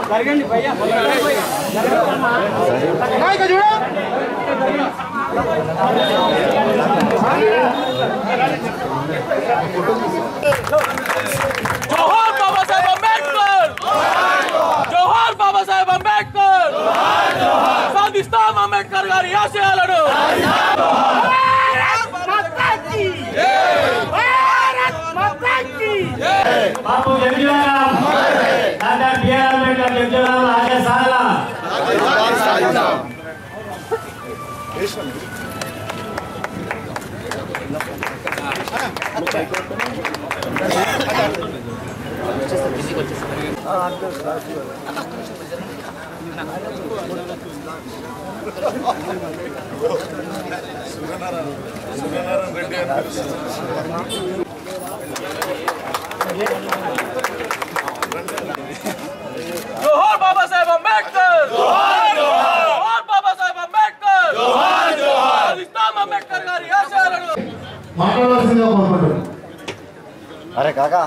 जोहार बाबा साहेब अंबेडकर, जोहार बाबा साहेब अंबेडकर, साधिस्ताम अंबेडकर गारी आशयाలను बाबू जगजीवन राय डॉक्टर बी.आर. अंबेडकर जगजीवन राय आगे साला जोहार बाबा साहेब अंबेडकर, जोहार बाबा साहेब अंबेडकर, साधिस्ताम अंबेडकर गारी आशयाలను మాట్లాడాల్సిందిగా కోరుకుంటున్నాను. अरे काका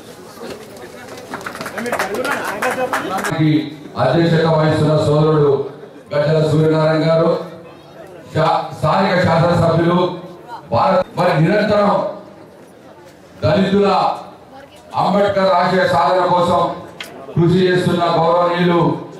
అధ్యక్షత వహిస్తున్న సోదరుడు గడ్డల సూర్యనారాయణ గారు, స్థానిక శాసనసభ్యులు, మరి నిరంతరం దళితుల అంబేద్కర్ ఆశయ సాధన కోసం కృషి చేస్తున్న గౌరవనీయులు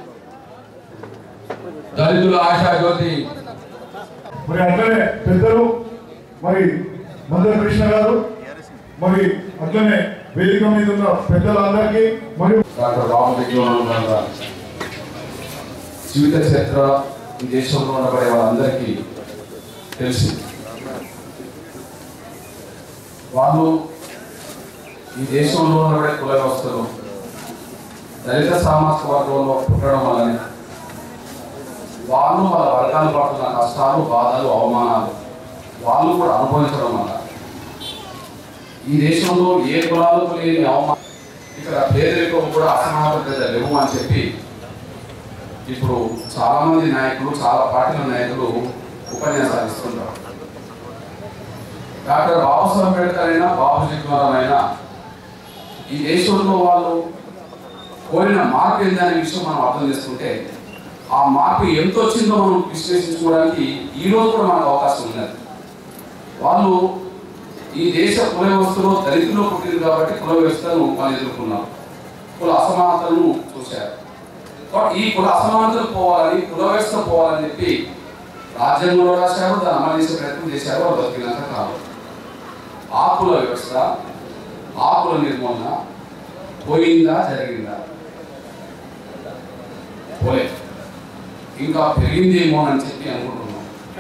దళితుల ఆశా జ్యోతి మరి అట్లనే పెద్దలు మరి మందకృష్ణ గారు, మరి అట్లనే వేదిక మీద ఉన్న పెద్దలందరికీ మరియు డాక్టర్ బాబు జగజీవన్ రాయ్ జీవిత చరిత్ర ఈ దేశంలో ఉండబడే వాళ్ళందరికీ తెలిసి వాళ్ళు ఈ దేశంలో ఉండబడే కుల వ్యవస్థలు దళిత సామాజిక వర్గంలో పుట్టడం వల్లనే వాళ్ళు వాళ్ళ వర్గాలు పడుతున్న కష్టాలు, బాధలు, అవమానాలు వాళ్ళు కూడా అనుభవించడం వల్ల ఈ దేశంలో ఏ కులాలకు లేని అవమానం, ఇక్కడ పేదరికం కూడా అసమానత లేవు అని చెప్పి ఇప్పుడు చాలా మంది నాయకులు, చాలా పార్టీల నాయకులు ఉపన్యాసాలు ఇస్తుంటారు. డాక్టర్ బాబాసాహెబ్ అంబేద్కర్ అయినా, బాబు జగజీవన్ రాయ్ అయినా ఈ దేశంలో వాళ్ళు కోరిన మార్పు ఏందనే విషయం మనం అర్థం చేసుకుంటే ఆ మార్పు ఎంత వచ్చిందో మనం విశ్లేషించుకోవడానికి ఈ రోజు కూడా మనకు అవకాశం ఉన్నది. వాళ్ళు ఈ దేశ కుల వ్యవస్థలో దళితులు పుట్టింది కాబట్టి కుల వ్యవస్థను వాళ్ళు ఎదుర్కొన్నారు, కుల అసమానతలను చూశారు. ఈ కుల అసమానతలు పోవాలని, కుల వ్యవస్థ పోవాలని చెప్పి రాజ్యాంగంలో రాశారు, దాన్ని అమలు చేసే ప్రయత్నం చేశారు. వాళ్ళు బతికినంత కాదు ఆ కుల వ్యవస్థ, ఆ కుల నిర్మూలన పోయిందా, జరిగిందా? పోలే, ఇంకా పెరిగిందేమో అని చెప్పి అనుకుంటున్నాం.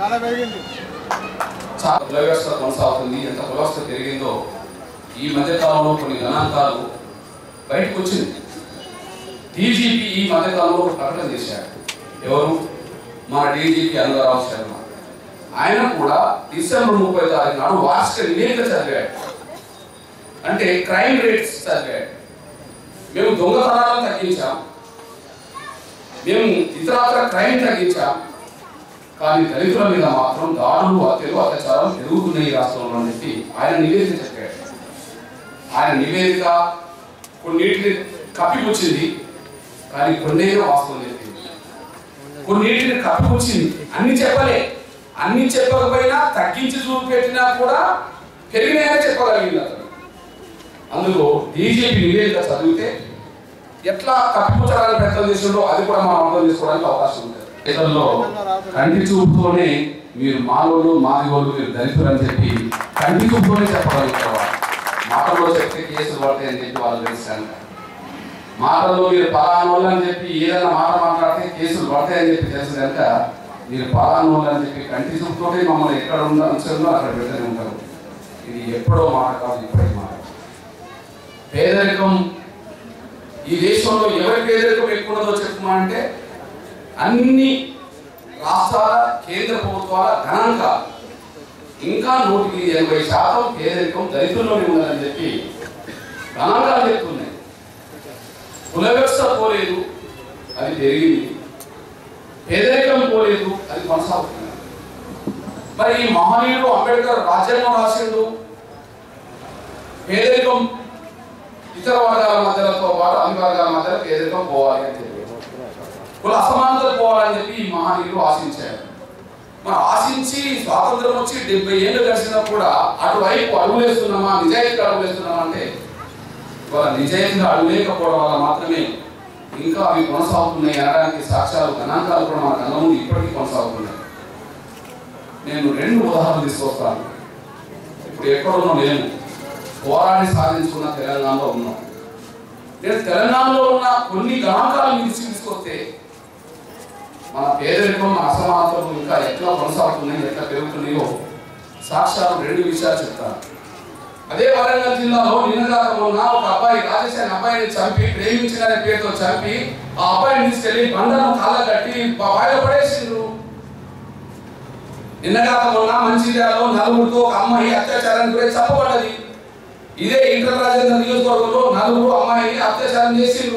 చాలా కుల వ్యవస్థ కొనసాగుతుంది. ఎంత కుల వ్యవస్థ పెరిగిందో ఈ మధ్యకాలంలో కొన్ని గణాంకాలు బయటకు వచ్చింది. డీజీపీ ఈ మధ్యకాలంలో ఒక ప్రకటన చేశారు. ఎవరు? మన డీజీపీ అనురారావు శర్మ. ఆయన కూడా డిసెంబర్ 30 తారీఖు నాడు వార్షిక నివేదిక చదివాడు. అంటే క్రైమ్ రేట్స్ చదివాడు. మేము దొంగతనాలను తగ్గించాం, మేము ఇతరత్ర క్రైమ్ తగ్గించాం, కానీ దళితుల మీద మాత్రం దాడులు, హత్యలు, అత్యాచారాలు పెరుగుతున్నాయి ఈ రాష్ట్రంలో అని చెప్పి ఆయన నివేదిక చెప్పాడు. ఆయన నివేదిక కొన్నిటిని కప్పిపుచ్చింది, కానీ కొన్నేగా వాస్తవం చెప్పింది. కొన్నిటిని కప్పిపుచ్చింది, అన్ని చెప్పలే. అన్ని చెప్పకపోయినా తగ్గించి చూపెట్టినా కూడా పెరిగినాయని చెప్పగలిగింది అతను. అందులో డీజీపీ నివేదిక చదివితే ఎట్లా కప్పిపుచ్చడానికి ప్రయత్నం చేసిందో అది కూడా మనం అర్థం చేసుకోవడానికి అవకాశం ఉంటుంది. ఇతరుల్లో కంటి చూపుతోనే మీరు మాలోళ్ళు, మాదిగోళ్ళు, మీరు దళితులు అని చెప్పి కంటి చూపుతోనే చెప్పగలుగుతారు. మాటల్లో చెప్తే కేసులు పడతాయి అని చెప్పి వాళ్ళు తెలుస్తాను. మాటల్లో మీరు పలానోళ్ళు అని చెప్పి ఏదైనా మాట మాట్లాడితే కేసులు పడతాయని చెప్పి తెలుసు కనుక మీరు పలానోళ్ళు అని చెప్పి కంటి చూపుతోనే మమ్మల్ని ఎక్కడ ఉంచాలో అక్కడ పెడుతూనే ఉంటారు. ఇది ఎప్పుడో మాట కాదు, ఇప్పటికి మాట. పేదరికం ఈ దేశంలో ఎవరి పేదరికం ఎక్కువ ఉన్నదో చెప్తున్నా అంటే అన్ని రాష్ట్రాల, కేంద్ర ప్రభుత్వాల గణాంకాలు ఇంకా 180% పేదరికం దళితుల్లోనే ఉన్నదని చెప్పి గణాంకాలు చెప్తున్నాయి. కుల వ్యవస్థ పోలేదు, అది పెరిగింది. పేదరికం పోలేదు, అది కొనసాగుతుంది. మరి ఈ మహనీయుడు అంబేద్కర్ రాజ్యాంగం రాసిండు, పేదరికం ఇతర వర్గాల మధ్యలతో పాటు అన్ని వర్గాల మధ్యలో పేదరికం పోవాలి అని చెప్పి కుల అసమానతలు పోవాలని చెప్పి ఈ మహనీయులు ఆశించారు. మనం ఆశించి స్వాతంత్రం వచ్చి 70 ఏళ్ళు గడిచినా కూడా అటువైపు అడుగులేస్తున్నామా, నిజాయితీగా అడుగులేస్తున్నామా అంటే ఇవాళ నిజాయితీగా అడుగులేకపోవడం వల్ల మాత్రమే ఇంకా అవి కొనసాగుతున్నాయి అనడానికి సాక్ష్యాలు, గణాంకాలు కూడా మన కళ్ళ ముందు ఇప్పటికీ కొనసాగుతున్నాయి. నేను 2 ఉదాహరణలు తీసుకొస్తాను. ఇప్పుడు ఎక్కడున్నాం, నేను పోరాడి సాధించుకున్న తెలంగాణలో ఉన్నాం. నేను తెలంగాణలో ఉన్న కొన్ని గణాంకాలు మీకు తీసుకొస్తే మన పేదరికం, మన అసమానతలు ఇంకా ఎట్లా కొనసాగుతున్నాయి, ఎట్లా పెరుగుతున్నాయో సాక్ష్యాలు 2 విషయాలు చెప్తాను. అదే వరంగల్ జిల్లాలో నిన్నగాక మొన్న ఒక అబ్బాయి రాజేష్ అనే అబ్బాయిని చంపి, ప్రేమించిన పేరుతో చంపి ఆ అబ్బాయిని తీసుకెళ్లి బండను కాళ్ళ కట్టి బాగా పడేసిండ్రు. నిన్నగాక మొన్న మంచిర్యాలలో 4 ఒక అమ్మాయి అత్యాచారానికి గురై చంపబడ్డది. ఇదే ఇంటర్ రాజేంద్ర నియోజకవర్గంలో 4 అమ్మాయిని అత్యాచారం చేసిండ్రు.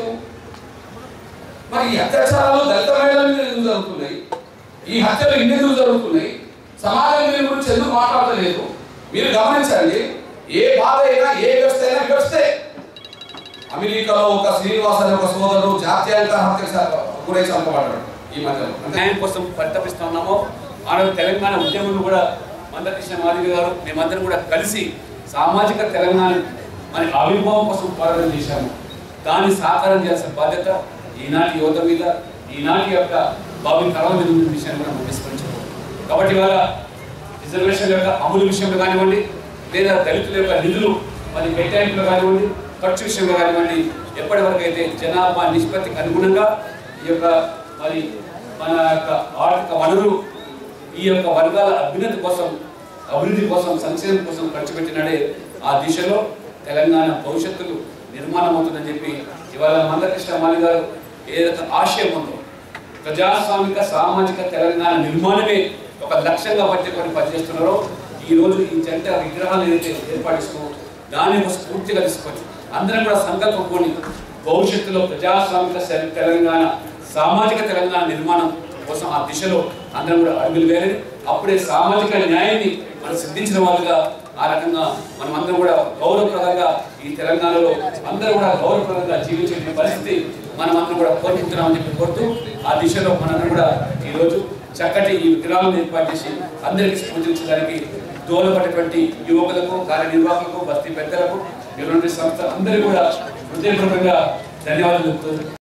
మరి ఈ అత్యాచారాలు దళిత మహిళల మీద ఎందుకు జరుగుతున్నాయి? ఈ హత్యలు ఎందుకు జరుగుతున్నాయి? సమాజం దీని గురించి ఎందుకు మాట్లాడలేదు? మీరు గమనించండి. ఏ బాధ అయినా, ఏ వ్యవస్థ అయినా వ్యవస్థే. అమెరికాలో ఒక శ్రీనివాస్ అనే ఒక సోదరుడు జాత్యాంత హత్య గురై చంపబడ్డాడు. ఈ మధ్యలో న్యాయం కోసం పరితపిస్తున్నామో ఆనాడు తెలంగాణ ఉద్యమంలో కూడా మందకృష్ణ మాదిగ గారు మేమందరం కూడా కలిసి సామాజిక తెలంగాణ మన ఆవిర్భావం కోసం పోరాటం చేశాము. దాన్ని సాకారం చేయాల్సిన బాధ్యత ఈనాటి యువత మీద, ఈనాటి యొక్క భావి తరాల మీద ఉన్న విషయాన్ని కూడా మనం విస్మరించాము. కాబట్టి ఇవాళ రిజర్వేషన్ యొక్క అమలు విషయంలో కానివ్వండి, లేదా దళితుల యొక్క నిధులు మరి కేటాయింపులు కానివ్వండి, ఖర్చు విషయంలో కానివ్వండి, ఎప్పటి వరకు అయితే జనాభా నిష్పత్తికి అనుగుణంగా ఈ యొక్క మరి మన యొక్క ఆర్థిక వనరులు ఈ యొక్క వర్గాల అభివృద్ధి కోసం, సంక్షేమం కోసం ఖర్చు పెట్టినాడే ఆ దిశలో తెలంగాణ భవిష్యత్తులు నిర్మాణం అవుతుందని చెప్పి ఇవాళ మందకృష్ణ మాదిగ గారు ఏదైతే ఆశయం ఉందో ప్రజాస్వామిక సామాజిక తెలంగాణ నిర్మాణమే ఒక లక్ష్యంగా పట్టుకొని పనిచేస్తున్నారో ఈ రోజు ఈ జంట విగ్రహాలు ఏదైతే ఏర్పాటిస్తూ దాన్ని ఒక స్ఫూర్తిగా తీసుకొని అందరం కూడా సంకల్పంకొని భవిష్యత్తులో ప్రజాస్వామిక తెలంగాణ, సామాజిక తెలంగాణ నిర్మాణం కోసం ఆ దిశలో అందరం కూడా అడుగులు వేయాలి. అప్పుడే సామాజిక న్యాయాన్ని మనం సిద్ధించిన వాళ్ళుగా ఆ రకంగా మనం అందరం కూడా గౌరవప్రదంగా ఈ తెలంగాణలో అందరూ కూడా గౌరవప్రదంగా జీవించే పరిస్థితి మనం అందరం కూడా కోరుకుంటున్నామని చెప్పి కోరుతూ ఆ దిశలో మనందరం కూడా ఈరోజు చక్కటి ఈ విగ్రహాలను ఏర్పాటు చేసి అందరికీ స్ఫూర్తించడానికి దోహదపడేటువంటి యువకులకు, కార్యనిర్వాహకులకు, బస్తీ పెద్దలకు, నిర్వహణ సంస్థ అందరూ కూడా హృదయపూర్వకంగా ధన్యవాదాలు చెప్తూ